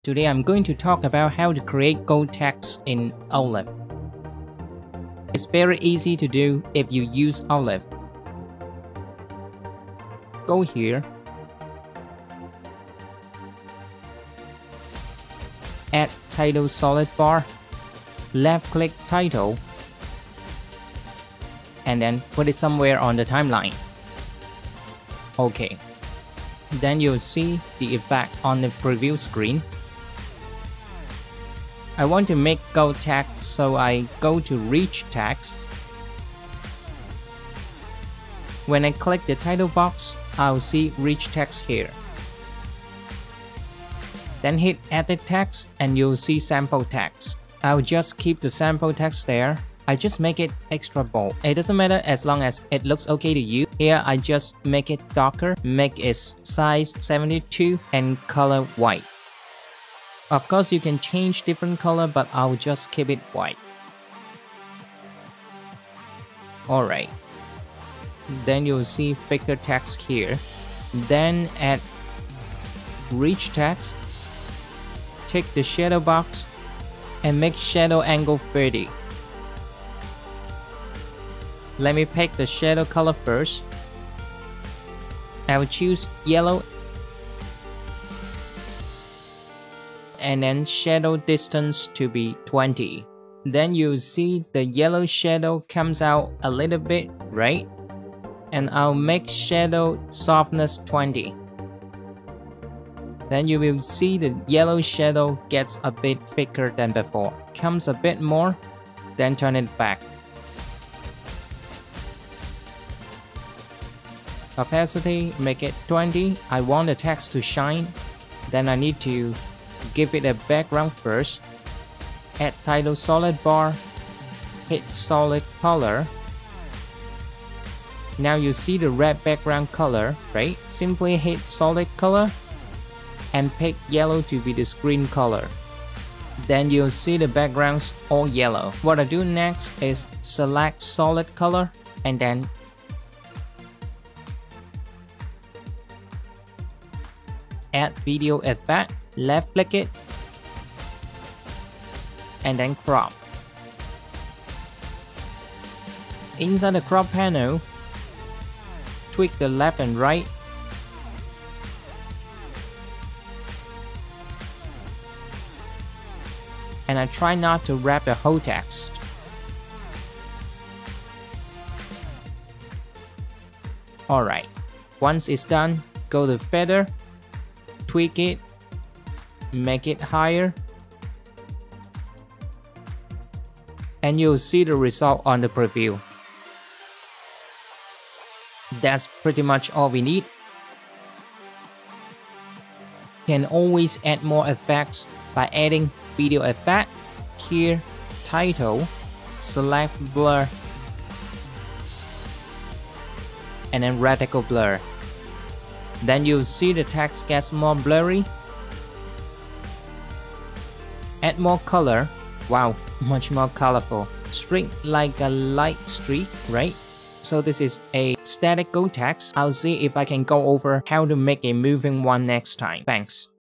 Today I'm going to talk about how to create gold text in Olive. It's very easy to do if you use Olive. Go here, add title solid bar, left click title, and then put it somewhere on the timeline. Okay, then you'll see the effect on the preview screen. I want to make gold text, so I go to Rich Text. When I click the title box, I'll see Rich Text here. Then hit Edit Text and you'll see Sample Text. I'll just keep the sample text there. I just make it extra bold. It doesn't matter as long as it looks okay to you. Here I just make it darker, make its size 72 and color white. Of course you can change different color, but I'll just keep it white. Alright. Then you'll see figure text here. Then add Rich Text. Take the shadow box and make shadow angle 30. Let me pick the shadow color first. I will choose yellow and then shadow distance to be 20. Then you'll see the yellow shadow comes out a little bit, right? And I'll make shadow softness 20. Then you will see the yellow shadow gets a bit thicker than before. Comes a bit more, then turn it back. Opacity, make it 20. I want the text to shine. Then I need to give it a background first. Add title solid bar. Hit solid color. Now you see the red background color, right? Simply hit solid color and pick yellow to be the screen color. Then you'll see the backgrounds all yellow. What I do next is select solid color and then add video effect, left click it, and then crop. Inside the crop panel, tweak the left and right. And I try not to wrap the whole text. Alright, once it's done, go to feather, tweak it, make it higher, and you'll see the result on the preview. That's pretty much all we need. You can always add more effects by adding video effect. Here, title, select blur, and then radical blur. Then you'll see the text gets more blurry. Add more color. Wow, much more colorful. Streak like a light streak, right? So this is a static gold text. I'll see if I can go over how to make a moving one next time. Thanks.